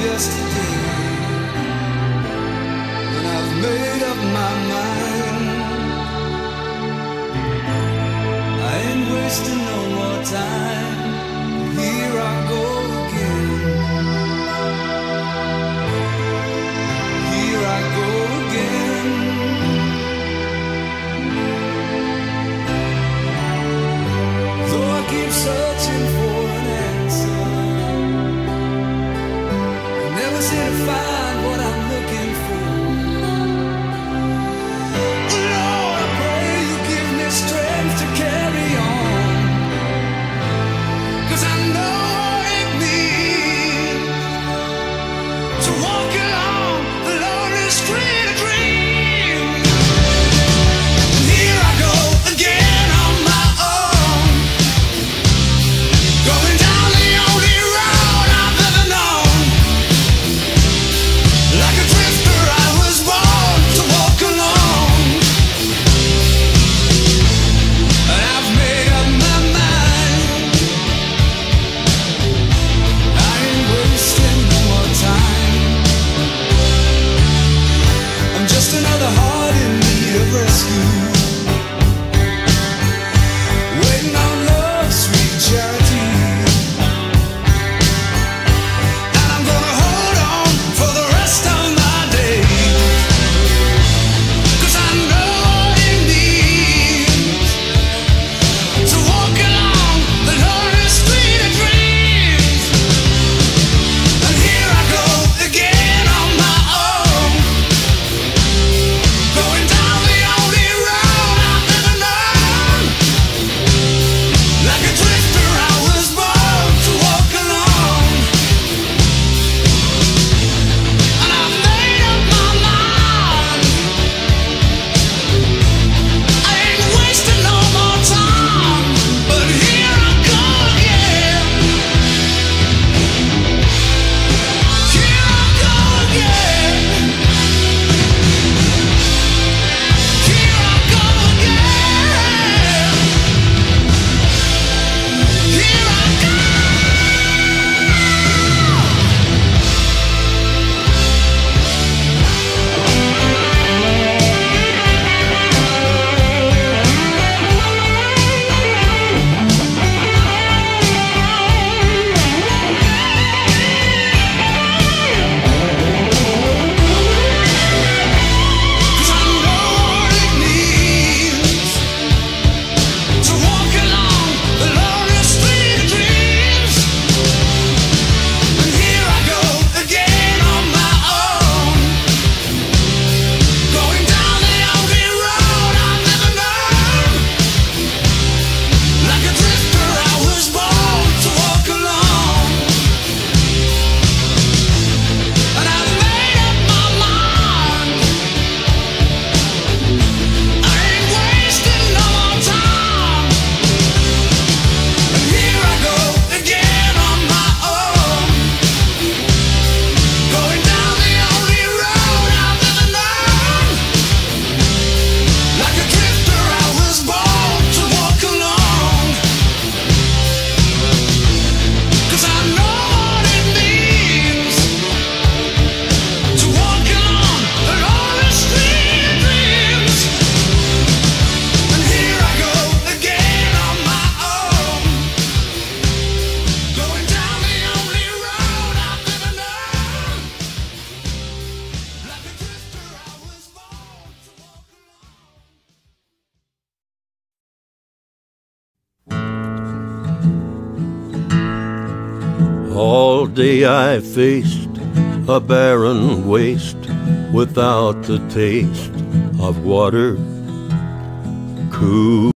yesterday, when I've made up my mind. I ain't wasting no more time. Here I go again. Here I go again. Though I keep searching for an answer, I never seem to find what I'm looking for. Lord, I pray you give me strength to carry on, 'cause I know what it means to walk along the lonely street of dreams. And here I go again on my own, going down the only road I've ever known. Like a drifter I was born to walk alone, and I've made up my mind. I ain't wasting no more time. I'm just another heart in need of rescue, waiting on love's sweet charity. And I'm gonna hold on for the rest of my days, 'cause I know what it means to walk along the lonely street of dreams. And here I go again on my own, going down the only road I've ever known. Like a drifter I was born to walk alone, and I've made up my mind. I ain't wasting no more time, but here I go again. Here I go again. Here I go again. Here I go. Cause I know what it means to walk along the lonely street of dreams. And here I go again on my own, going down the only road I've ever known. Like a drifter I was born to walk alone, and I've made up my mind. I ain't wasting no more time. And here I go again on my own, going down the only road I've ever known. Like a drifter I was born to walk alone, 'cause I know what it means to walk along the lonely street of dreams. And here I go again on my own, going down the only road I've ever known. Like a drifter I was born to walk alone. All day I faced a barren waste without the taste of water. Cool.